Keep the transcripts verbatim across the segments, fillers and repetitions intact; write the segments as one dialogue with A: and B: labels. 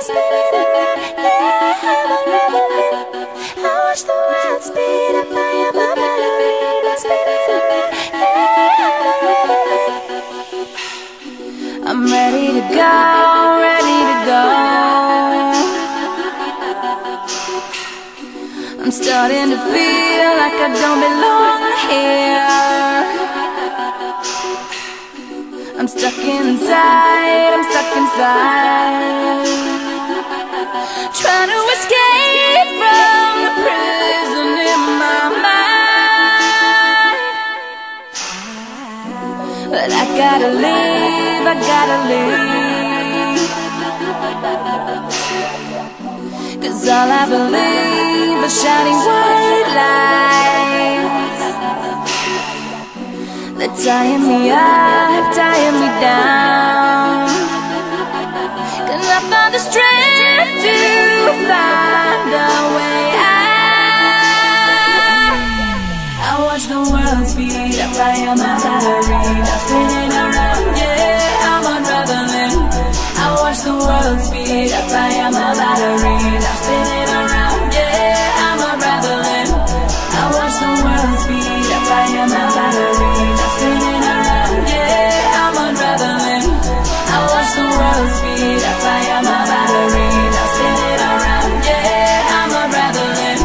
A: spinning around, yeah, I'm unraveling. I watch the world speed up, I am a ballerina, spinning around, yeah, I'm unraveling. I'm ready to go, ready to go. I'm starting to feel like I don't belong here. I'm stuck inside, I'm stuck inside, trying to escape from the prison in my mind. But I gotta leave, I gotta leave, 'cause all I believe are shining white lights. They're tying me up, tying me down. Can I find the strength to find a way out? I watch the world speed up, I am a ballerina, spinning around, yeah, I'm unraveling. I watch the world speed up, I am a ballerina, spinning around, yeah, I'm unraveling. I watch the world speed up, I am a ballerina, spinning around, yeah, I'm unraveling. I watch the world speed up, I am a ballerina, spinning around, yeah, I'm unraveling.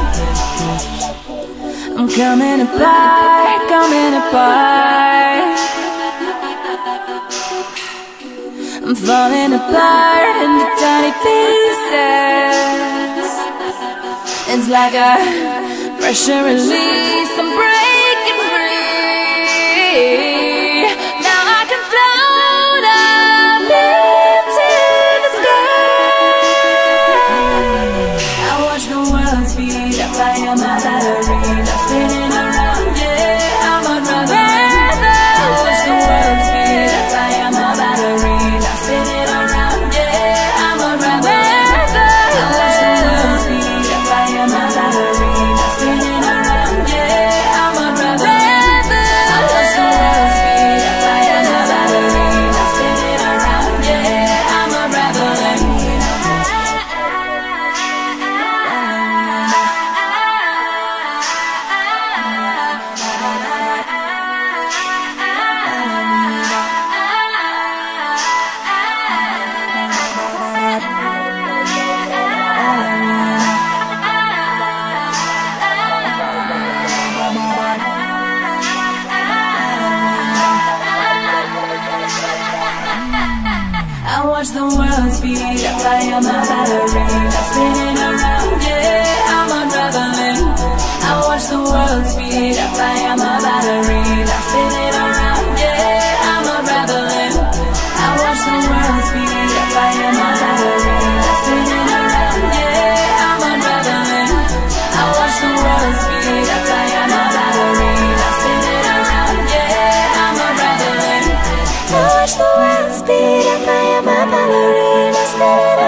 A: I'm coming apart, coming apart. I'm falling apart into tiny pieces. It's like a pressure release, I'm breaking free. Now I can float up into the sky. I watch the world speed up, I am a ballerina, spinning around, yeah, I'm unraveling. I watch the world speed up, I am a ballerina, spinning around, yeah, I'm unraveling. I watch the world speed up, I am a ballerina, spinning around, yeah, I'm unraveling. I watch the world speed up, I am a ballerina, spinning around, yeah, I'm unraveling. I watch the world speed up, I am a ballerina, spinning around, yeah, I'm unraveling. I watch the world speed up, I am a ballerina, spinning around, yeah, I'm unraveling. I watch the world speed up, I am a ballerina, spinning around, yeah, I'm unraveling. I watch the world speed up, I am a ballerina, spinning around, yeah, I'm unraveling. I watch the world speed up, I am a ballerina, spinning around.